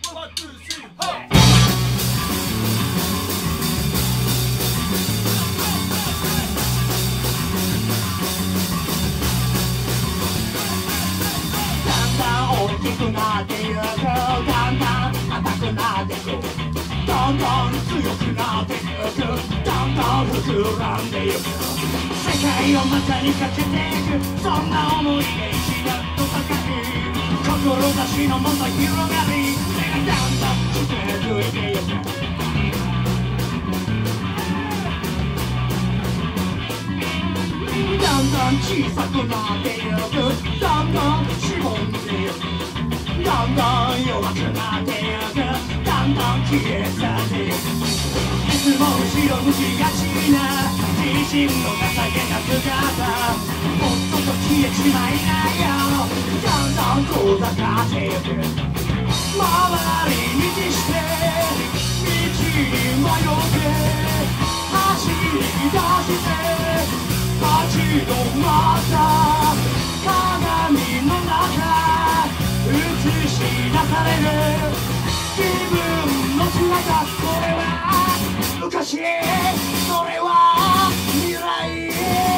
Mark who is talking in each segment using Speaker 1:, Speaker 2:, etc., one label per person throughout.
Speaker 1: ワン、ツー、スリー、はい。
Speaker 2: 大きくなってゆく、だんだん硬くなってく、だんだん強くなってゆく、だんだん膨らんでゆく、世界を股にかけていく、そんな思いで一段と高い志のもと広がり、目がだんだん近づいてゆく、だんだん小さくなってゆく、だんだんしぼんでゆく、だんだん弱くなってゆく、だんだん消え去ってゆく、いつも後ろ向きがちな自身の情けな姿、もっとと消えちまいなよ、だんだん遠ざかってゆく、回り道して道に迷って走り出して立ち止まった鏡の中映し出される自分の姿、それは昔、それは未来、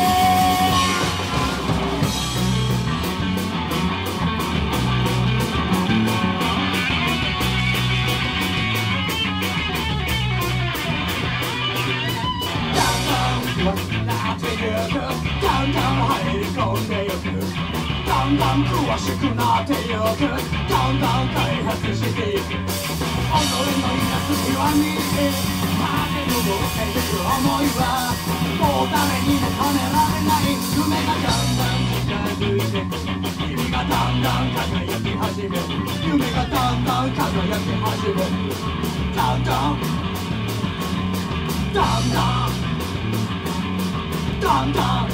Speaker 2: だんだん弱くなってゆく、だんだん入り込んでゆく、だんだん詳しくなってゆく、だんだん開発していく、己の抱く極みへ駆け上ってゆく想いはもう誰にも止められない、夢がだんだん近づいてく、君がだんだん輝き始める、夢がだんだん輝き始める、だんだんだんだんだんだん